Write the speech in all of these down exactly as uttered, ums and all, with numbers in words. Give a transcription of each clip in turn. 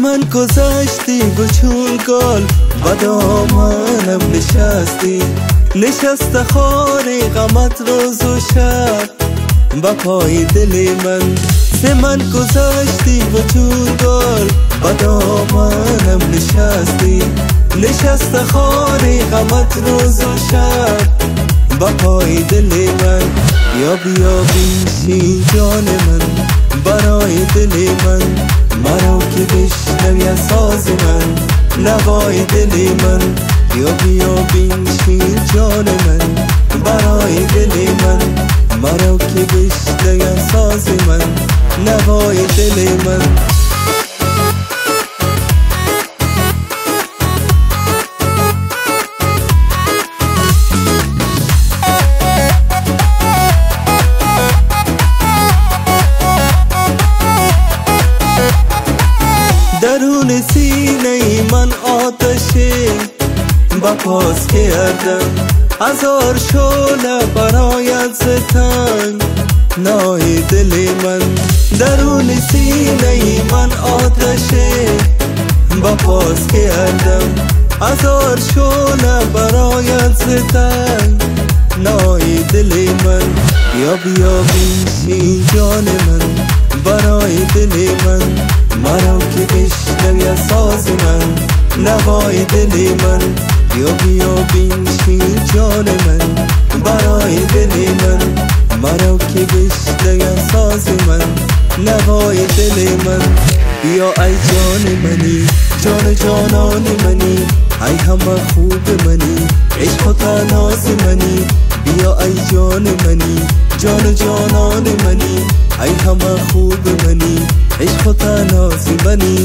من گذشتی و چون گل و دامنم نشستی، نشسته خاری غمت روز و شب با پای دل من. سه من گذشتی و چون گل و دامنم نشستی، نشسته خاری غمت روز و شب با پای دل من. یا بیا بیشی جان من برای دل من، مرا که بشنوی ساز من نوای دل من. یا بیا بیشی جان من برای دل من، مرا که بشنوی ساز من نوای دل من. درون سینه من آتشه با پاس کردم، هزار شعله برایت ستنگ نای دل من. درون سینه من آتشه با پاس کردم، هزار شعله برایت ستنگ نای دل من. یا بیا بیشی جان من برای دل من، مرا که بشنوی ساز من نوای دل من. یا بیا بیشی جان من برای دل من، مرا که بشنوی ساز من نوای دل من. بیا ای جان منی جان جانان منی، ای همه خوب منی عشق و تناز منی. بیا ای جان منی جان جانان منی، ای همه خوب منی عشق و تناز منی.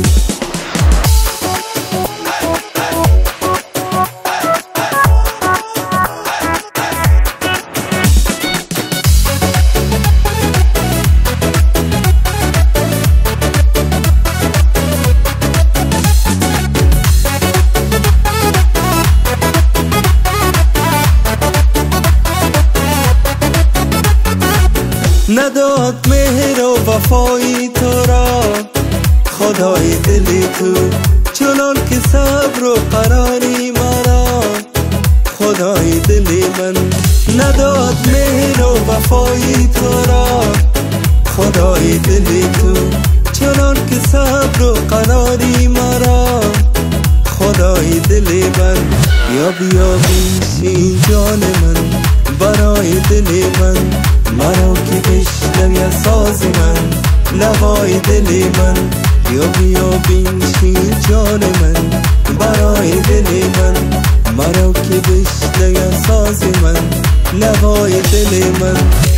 نداد مهر و وفای تو را خدای دل تو، چنان که صبر و قراری مرا خدای دل من. نداد مهر و وفای تو را خدای دل تو، چنان که صبر و قراری مرا خدای دل من. یا بیا بیشی جان من برای دل من، مرا که بشنوی ساز من نوای دل من. یا بیا بیشی جان من برای دل من، مرا که بشنوی ساز من نوای دل من.